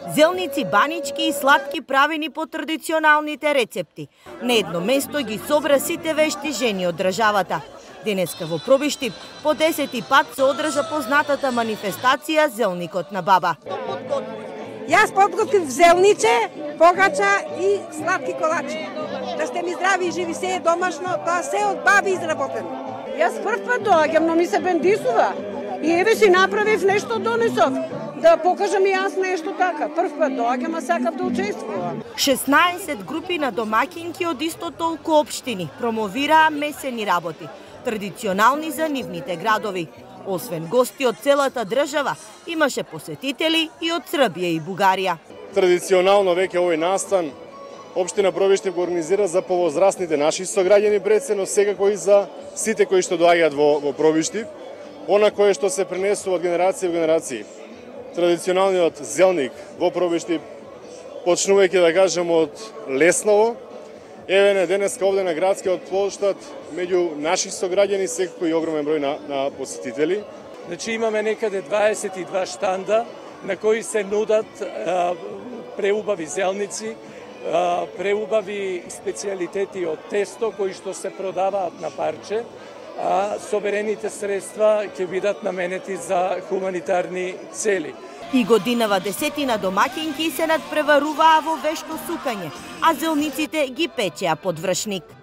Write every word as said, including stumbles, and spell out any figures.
Зелници банички и сладки правени по традиционалните рецепти. На едно место ги собра сите вешти жени од државата. Денеска во Пробиштип по десети пат се одржа познатата манифестација Зелникот на баба. Јас подготвив зелниче, погача и сладки колачи. Да сте ми здрави и живи, се е домашно, тоа се од баби изработено. Јас прв пат доаѓам, но ми се бендисува. И еве си направив нешто, донесов. Да покажам и јас нешто така. Прв пат доаѓам, а сакав да учествувам. шеснаесет групи на домакинки од исто толку општини промовираа месени работи, традиционални за нивните градови. Освен гости од целата држава, имаше посетители и од Србија и Бугарија. Традиционално веќе овој настан Општина Пробиштип го организира за повозрастните наши сограѓани пред се, но секако и за сите кои што доаѓаат во, во Пробиштип, она кое што се пренесува од генерација во генерација. Традиционалниот зелник во Пробиштип, почнувајќи да кажем од Лесново, еве не денеска овде на градскиот плоштад, меѓу наши сограѓани секако и огромен број на, на посетители. Значи имаме некаде дваесет и два штанда на кои се нудат а, преубави зелници, а, преубави специјалитети од тесто кои што се продаваат на парче, а соберените средства ќе бидат наменети за хуманитарни цели. И годинава десетина домакинки се надпреваруваа во вешто сукање, а зелниците ги печеа под вршник.